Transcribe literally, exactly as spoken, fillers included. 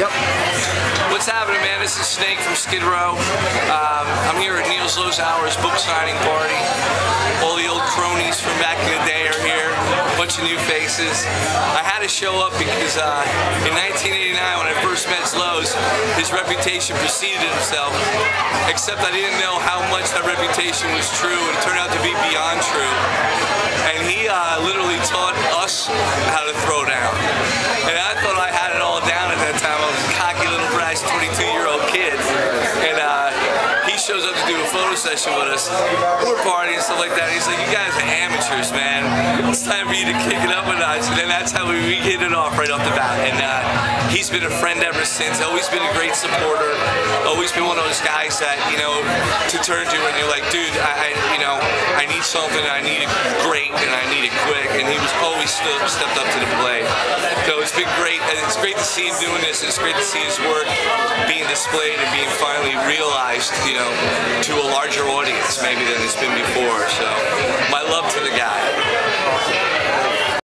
Yep. What's happening, man? This is Snake from Skid Row. Um, I'm here at Neil Zlozower's book signing party. All the old cronies from back in the day are here. A bunch of new faces. I had to show up because uh, in nineteen eighty-nine, when I first met Zloz, his reputation preceded himself. Except I didn't know how much that reputation was true, and it turned out to be beyond true. And he uh, literally taught us how to throw down. And I thought I had it all down at that time. I was a cocky little brash twenty-two-year-old kid. And uh, he shows up to do a photo session with us. We're partying and stuff like that. He's like, you guys are amateurs, man. It's time for you to kick it up a notch. And then that's how we, we hit it off right off the bat. And uh, he's been a friend ever since. Always been a great supporter. Always been one of those guys that, you know, to turn to when you're like, dude, I, I you know, I need something, I need it great, and I need it quick. And he was always still stepped up to the plate. So it's been great. And it's great to see him doing this. It's great to see his work being displayed and being finally realized, you know, to a larger audience maybe than it's been before. So